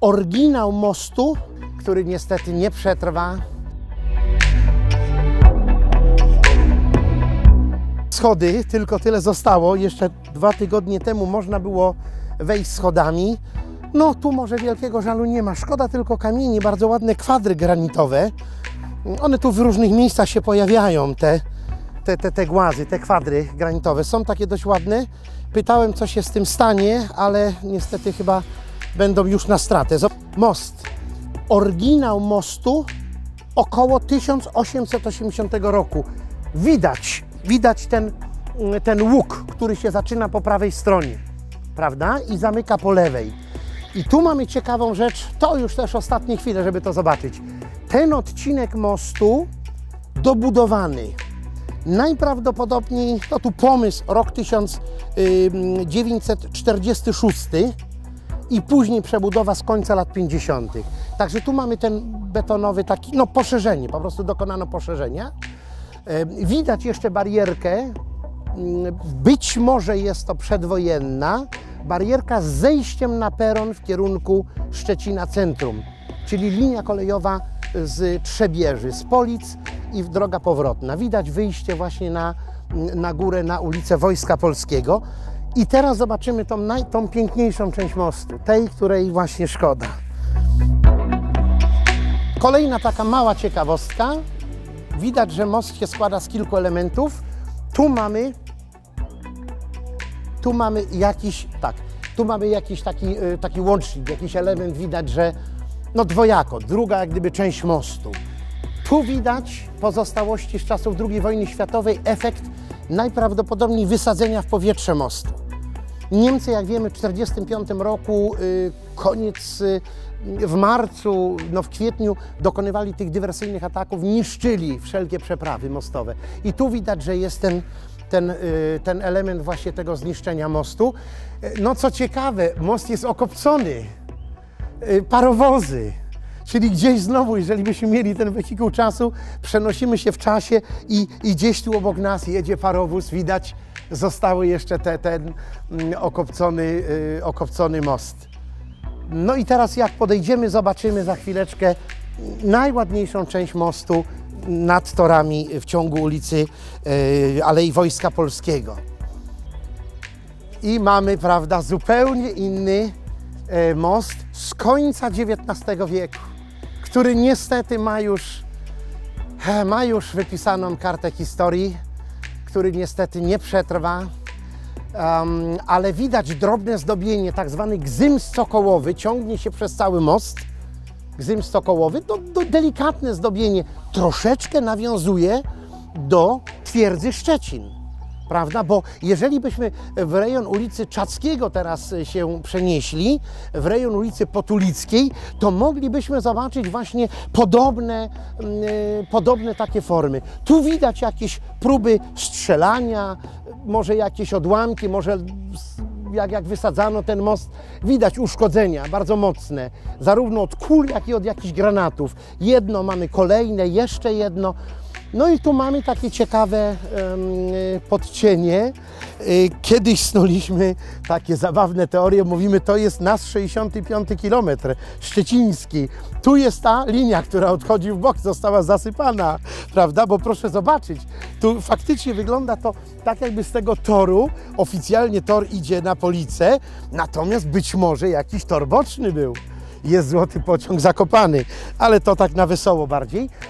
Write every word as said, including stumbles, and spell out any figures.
oryginał mostu, który niestety nie przetrwa. Schody, tylko tyle zostało. Jeszcze dwa tygodnie temu można było wejść schodami. No tu może wielkiego żalu nie ma. Szkoda tylko kamieni, bardzo ładne kwadry granitowe. One tu w różnych miejscach się pojawiają, te, te, te, te głazy, te kwadry granitowe. Są takie dość ładne. Pytałem, co się z tym stanie, ale niestety chyba będą już na stratę. Most. Oryginał mostu około tysiąc osiemset osiemdziesiątego roku. Widać, widać ten, ten łuk, który się zaczyna po prawej stronie, prawda? I zamyka po lewej. I tu mamy ciekawą rzecz, to już też ostatnie chwile, żeby to zobaczyć. Ten odcinek mostu dobudowany. Najprawdopodobniej, no tu pomysł, rok tysiąc dziewięćset czterdziesty szósty i później przebudowa z końca lat pięćdziesiątych. Także tu mamy ten betonowy taki, no poszerzenie, po prostu dokonano poszerzenia. Widać jeszcze barierkę, być może jest to przedwojenna, barierka z zejściem na peron w kierunku Szczecina Centrum, czyli linia kolejowa z Trzebieży, z Polic i droga powrotna. Widać wyjście właśnie na, na górę, na ulicę Wojska Polskiego. I teraz zobaczymy tą, naj, tą piękniejszą część mostu, tej, której właśnie szkoda. Kolejna taka mała ciekawostka. Widać, że most się składa z kilku elementów. Tu mamy, tu mamy jakiś, tak, tu mamy jakiś taki, taki łącznik, jakiś element, widać, że no dwojako, druga jak gdyby część mostu. Tu widać pozostałości z czasów drugiej wojny światowej, efekt najprawdopodobniej wysadzenia w powietrze mostu. Niemcy, jak wiemy, w tysiąc dziewięćset czterdziestym piątym roku, koniec, w marcu, no w kwietniu dokonywali tych dywersyjnych ataków, niszczyli wszelkie przeprawy mostowe. I tu widać, że jest ten, ten, ten element właśnie tego zniszczenia mostu. No co ciekawe, most jest okopcony, parowozy. Czyli gdzieś znowu, jeżeli byśmy mieli ten wehikuł czasu, przenosimy się w czasie i, i gdzieś tu obok nas jedzie parowóz, widać, zostały jeszcze te, ten okopcony, yy, okopcony most. No i teraz jak podejdziemy, zobaczymy za chwileczkę najładniejszą część mostu nad torami w ciągu ulicy yy, Alei Wojska Polskiego. I mamy, prawda, zupełnie inny yy, most z końca dziewiętnastego wieku, który niestety ma już, ma już wypisaną kartę historii, który niestety nie przetrwa, um, ale widać drobne zdobienie, tak zwany gzyms cokołowy, ciągnie się przez cały most. Gzyms cokołowy to, to delikatne zdobienie, troszeczkę nawiązuje do twierdzy Szczecin, prawda? Bo jeżeli byśmy w rejon ulicy Czackiego teraz się przenieśli, w rejon ulicy Potulickiej, to moglibyśmy zobaczyć właśnie podobne, yy, podobne takie formy. Tu widać jakieś próby strzelania, może jakieś odłamki, może jak, jak wysadzano ten most, widać uszkodzenia bardzo mocne, zarówno od kul, jak i od jakichś granatów. Jedno, mamy kolejne, jeszcze jedno. No i tu mamy takie ciekawe um, podcienie. Kiedyś snuliśmy takie zabawne teorie, mówimy, to jest nasz sześćdziesiąty piąty kilometr szczeciński. Tu jest ta linia, która odchodzi w bok, została zasypana, prawda? Bo proszę zobaczyć, tu faktycznie wygląda to tak, jakby z tego toru, oficjalnie tor idzie na Policę, natomiast być może jakiś tor boczny był. Jest złoty pociąg Zakopany, ale to tak na wesoło bardziej.